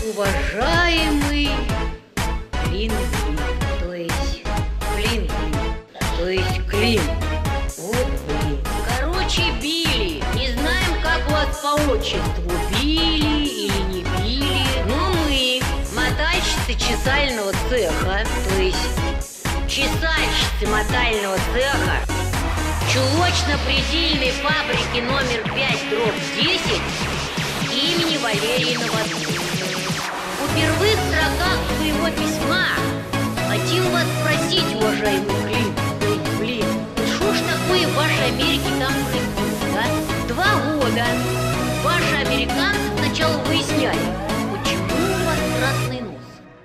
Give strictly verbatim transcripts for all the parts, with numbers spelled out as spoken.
Уважаемый Клин-Клин, то есть Клин-Клин, то есть Клин. Вот блин. Короче, Билли, не знаем, как вас по отчеству, Билли или не Билли, но мы, мотальщицы чесального цеха, то есть чесальщицы мотального цеха, чулочно-предельной фабрики номер пять дробь десять имени Валерии Новодвора. В первых строках своего письма хотим вас спросить, уважаемый Клин, блин, что ж такое в вашей Америке там происходит, а? Два года ваши американцы сначала выясняли, почему у вас красный нос.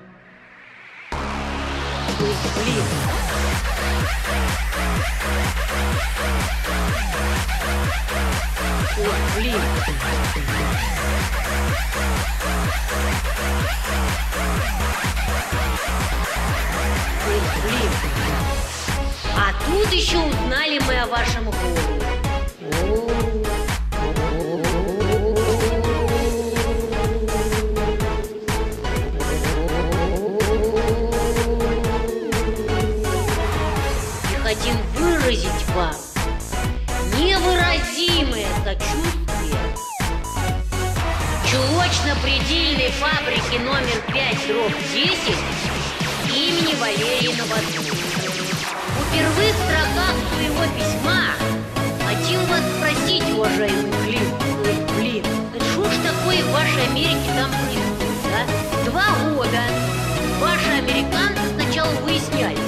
То есть, блин, ой, блин. Ой, блин. А тут еще узнали мы о вашем горе. И хотим выразить вам невыразимое сочувствие чулочно-предельной фабрики номер пять дробь десять имени Валерии Новодвора. В первых строках своего письма хотим вас спросить, уважаемый Клин, ой, блин, что ж такое в вашей Америке там происходит, а? Два года ваши американцы сначала выясняли,